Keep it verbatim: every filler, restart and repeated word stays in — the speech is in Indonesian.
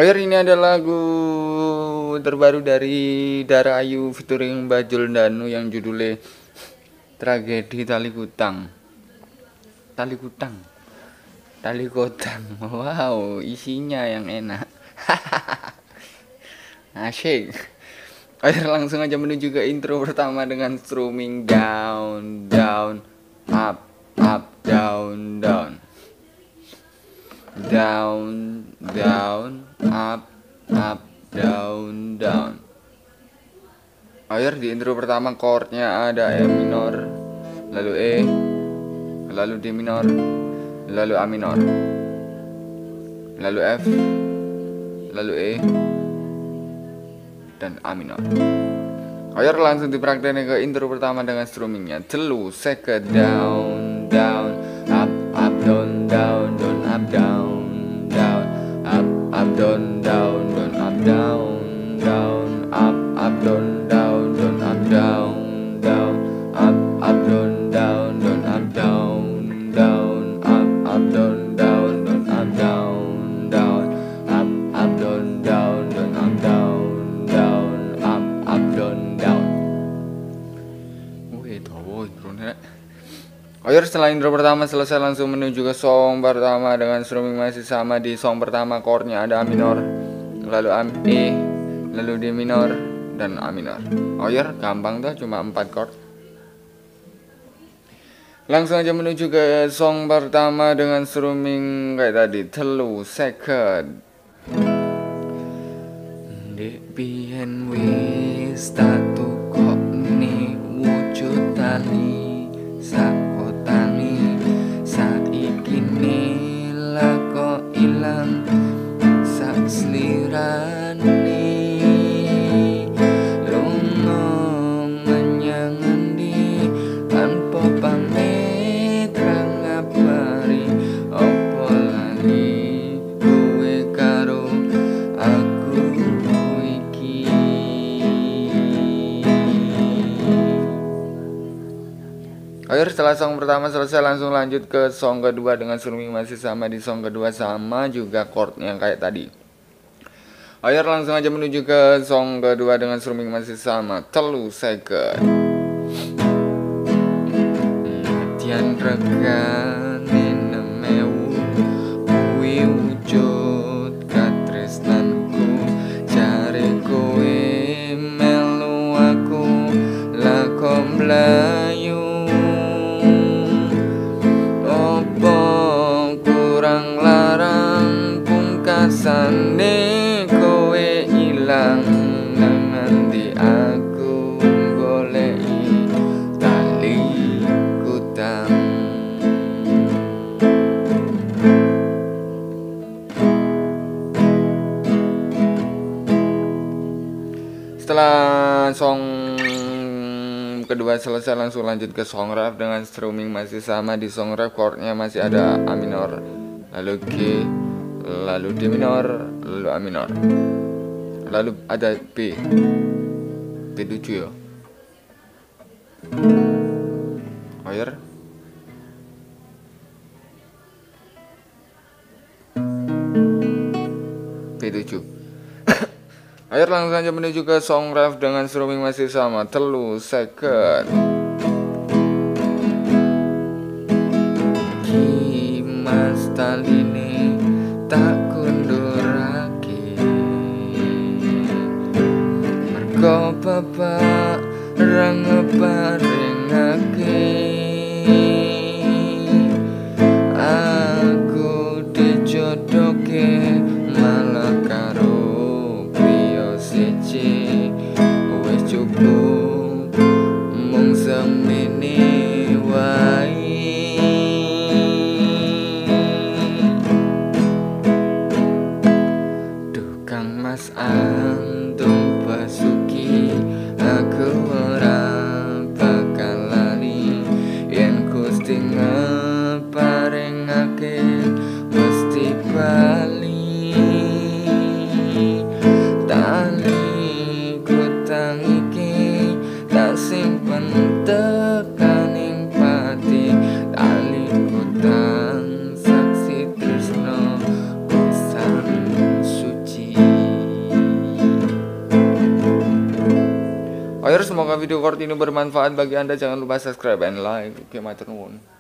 Oyer, ini ada lagu terbaru dari Dara Ayu featuring Bajul Danu yang judulnya Tragedi Tali Kutang. Tali Kutang. Tali Kotang. Wow, isinya yang enak. Asyik. Oyer, langsung aja menuju ke intro pertama dengan strumming down, down, up, up, down, down. Down, down, up, up, down, down. Oyer, di intro pertama chordnya ada E minor, lalu E, lalu D minor, lalu A minor, lalu F, lalu E, dan A minor. Oyer, langsung dipraktekin ke intro pertama dengan strummingnya. Telu, seket, down, down, up, up, down, down, down, up, down, down, up, up, down, down, down, up, down, down, up, up, down, down, down, up, down, down, up, up, down, down, down, up, down, down, up, up, down, down, down, up, down, down, up, up, down, down, down, up, down, down, up, up, down, down. Wih, tahu intronya. Oyer, setelah intro pertama selesai, langsung menuju ke song pertama dengan strumming masih sama. Di song pertama chordnya ada A minor, lalu A, E, lalu D minor, dan A minor. Oyer, gampang tuh, cuma empat chord. Langsung aja menuju ke song pertama dengan strumming kayak tadi. Telu, seket. Dek biyen wis tatu kok ni wujud tali sakotani, saiki nila kok ilang sak slirane. Lunga menyang endi tanpa pamit ra ngabari, opo lali kowe karo aku iki. Oyer, setelah song pertama selesai, langsung lanjut ke song kedua dengan strumming masih sama. Di song kedua sama juga chordnya kayak tadi. Oyer, langsung aja menuju ke song kedua dengan strumming masih sama. Telu, seket. Tian regane nemewu kuwi wujud katresnanku, jare kowe melu aku lako mlayu. Opo kurang larang pungkasane kowe ilang nang ngendi aku goleki tali kutang. Setelah song kedua selesai, langsung lanjut ke song ref dengan strumming masih sama. Di song ref chordnya masih ada A minor, lalu G, lalu D minor, lalu A minor, lalu ada B, B tujuh ya. Oyer, B tujuh. Oyer, langsung saja menuju ke song ref dengan strumming masih sama. Telu, seket. Ki mas taline tak kundurake, mergo bapak ra ngeparingake. Aku dijodohke malah karo siji, wis cukup mung semene wae. Duh Kang Mas antum basuki, aku ora bakal lali yen Gusti ngeparingake mesti bali. Tali kutang iki tak simpen tekaning pati, tali kutang saksi tresno kusan suci. Akhir semoga video short ini bermanfaat bagi Anda. Jangan lupa subscribe and like. Oke, matur nuwun.